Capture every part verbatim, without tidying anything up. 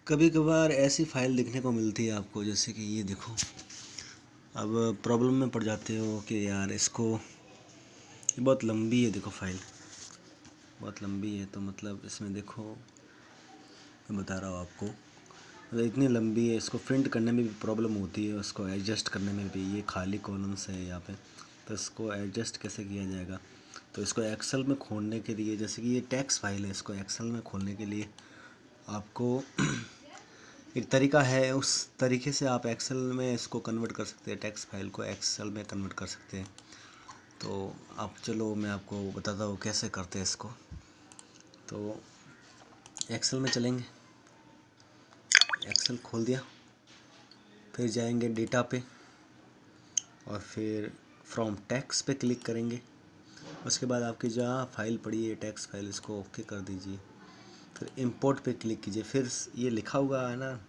कभी कभार ऐसी फाइल देखने को मिलती है आपको, जैसे कि ये देखो। अब प्रॉब्लम में पड़ जाते हो कि यार इसको, ये बहुत लंबी है, देखो फाइल बहुत लंबी है। तो मतलब इसमें देखो, मैं बता रहा हूँ आपको, मतलब इतनी लंबी है, इसको प्रिंट करने में भी प्रॉब्लम होती है, उसको एडजस्ट करने में भी। ये खाली कॉलम्स है यहाँ पे, तो इसको एडजस्ट कैसे किया जाएगा? तो इसको एक्सेल में खोलने के लिए, जैसे कि ये टेक्स्ट फाइल है, इसको एक्सेल में खोलने के लिए आपको एक तरीका है, उस तरीके से आप एक्सेल में इसको कन्वर्ट कर सकते हैं, टेक्स्ट फाइल को एक्सेल में कन्वर्ट कर सकते हैं। तो आप चलो मैं आपको बताता हूँ कैसे करते हैं इसको। तो एक्सेल में चलेंगे, एक्सेल खोल दिया, फिर जाएंगे डेटा पे और फिर फ्रॉम टेक्स्ट पे क्लिक करेंगे। उसके बाद आपकी जहाँ फाइल पड़ी है टेक्स्ट फाइल, इसको ओके कर दीजिए। फिर इंपोर्ट पे क्लिक कीजिए, फिर ये लिखा हुआ है ना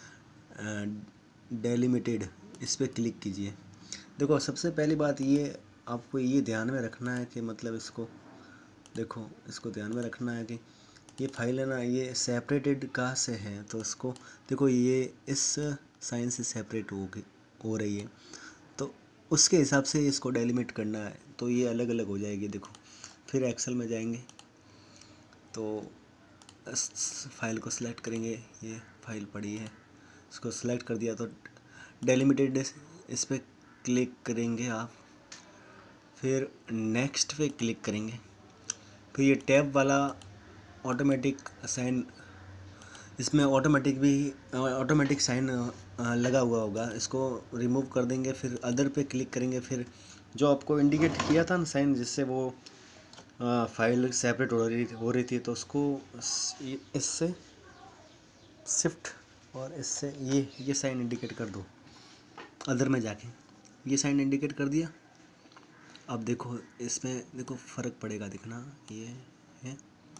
डेलिमिटेड, इस पर क्लिक कीजिए। देखो सबसे पहली बात ये आपको ये ध्यान में रखना है कि मतलब इसको देखो, इसको ध्यान में रखना है कि ये फाइल है ना, ये सेपरेटेड कहाँ से है। तो इसको देखो, ये इस साइन से सेपरेट हो गई हो रही है, तो उसके हिसाब से इसको डेलिमिट करना है, तो ये अलग अलग हो जाएगी। देखो फिर एक्सेल में जाएंगे तो इस फाइल को सिलेक्ट करेंगे, ये फाइल पड़ी है, इसको सिलेक्ट कर दिया तो डेलिमिटेड इस पर क्लिक करेंगे आप। फिर नेक्स्ट पे क्लिक करेंगे, फिर ये टैब वाला ऑटोमेटिक साइन, इसमें ऑटोमेटिक भी ऑटोमेटिक साइन लगा हुआ होगा, इसको रिमूव कर देंगे। फिर अदर पे क्लिक करेंगे, फिर जो आपको इंडिकेट किया था ना साइन, जिससे वो आ, फाइल सेपरेट हो रही हो रही थी, तो उसको इससे शिफ्ट और इससे ये ये साइन इंडिकेट कर दो। अदर में जाके ये साइन इंडिकेट कर दिया। अब देखो इसमें देखो फ़र्क पड़ेगा, दिखना ये है,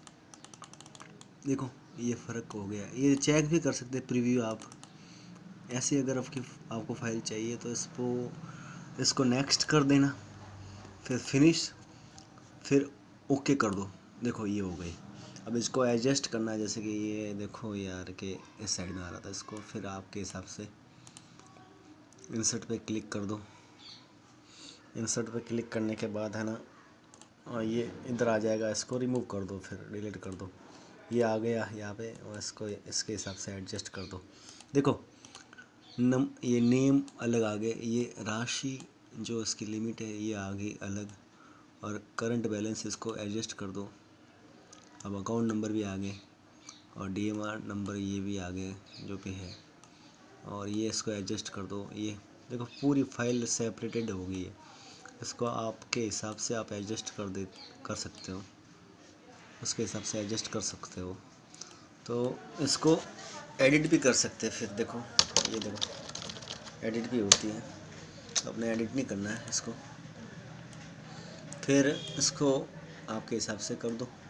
देखो ये फ़र्क हो गया। ये चेक भी कर सकते हैं प्रीव्यू आप। ऐसे अगर आपकी आपको फाइल चाहिए तो इसको इसको नेक्स्ट कर देना, फिर फिनिश, फिर ओके कर दो। देखो ये हो गई। अब इसको एडजस्ट करना है, जैसे कि ये देखो यार के इस साइड में आ रहा था, इसको फिर आपके हिसाब से इंसर्ट पे क्लिक कर दो। इंसर्ट पे क्लिक करने के बाद है ना, और ये इधर आ जाएगा, इसको रिमूव कर दो, फिर डिलीट कर दो। ये आ गया यहाँ पे, और इसको इसके हिसाब से एडजस्ट कर दो। देखो नम ये नेम अलग आ गए, ये राशि जो इसकी लिमिट है ये आ गई अलग, और करंट बैलेंस इसको एडजस्ट कर दो। अब अकाउंट नंबर भी आ गए, और डीएमआर नंबर ये भी आ गए जो भी है, और ये इसको एडजस्ट कर दो। ये देखो पूरी फाइल सेपरेटेड हो गई है, इसको आपके हिसाब से आप एडजस्ट कर दे कर सकते हो, उसके हिसाब से एडजस्ट कर सकते हो। तो इसको एडिट भी कर सकते हैं। फिर देखो ये देखो एडिट भी होती है, तो अपने एडिट नहीं करना है इसको, फिर इसको आपके हिसाब से कर दो।